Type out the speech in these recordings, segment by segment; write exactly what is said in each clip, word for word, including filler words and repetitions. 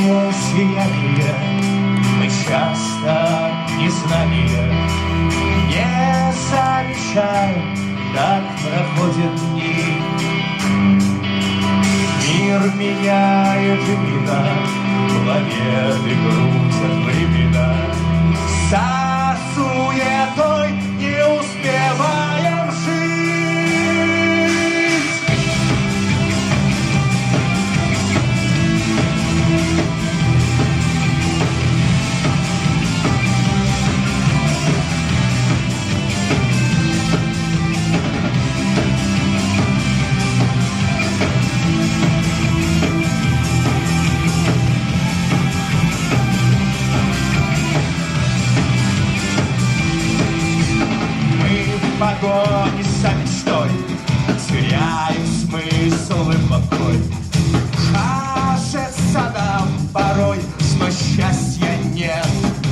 Вечное сияние, мы часто незнание не замечаем, как проходят дни. Мир меняет имена, планеты крутят времена. За суетой не успеваем жить. В погоне за мечтой теряем смысл и покой. Кажется нам порой, что счастья нет.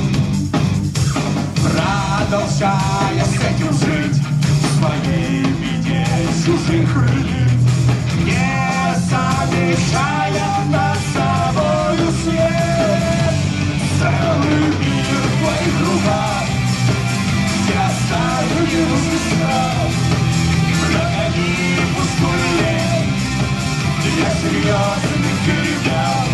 Продолжая с этим жить, в своей беде чужих лиц, не замечая над собою свет. Целый мир в твоих руках, я оставлю ненужный страх. Прогони пустую лень для серьезных перемен.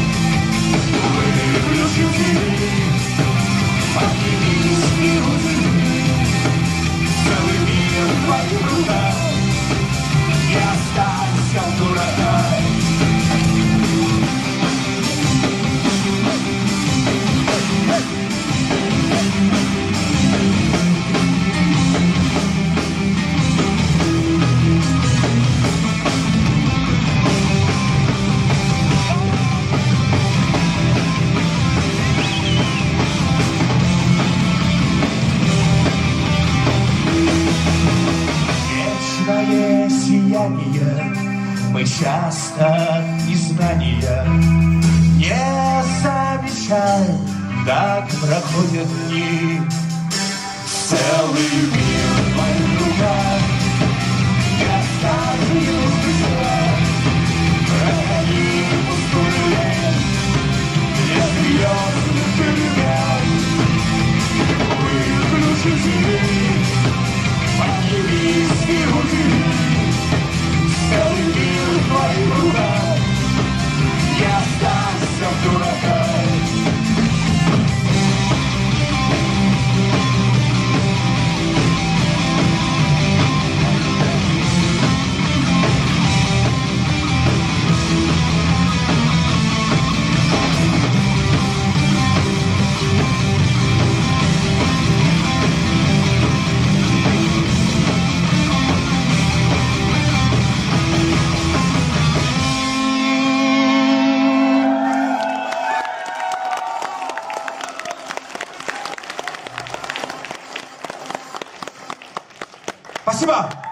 Выключи телевизор, поднимись и удиви. Целый мир в твоих руках, не останься в дураках. Вечное сияние, мы часто незнания не замечаем, как проходят дни. Целый мир в твоих руках, я оставлю ненужный страх. Прогони пустую лень для серьезных перемен. Выключи телевизор, поднимись и удиви. Целый мир в твоих руках, не останься в дураках. Спасибо!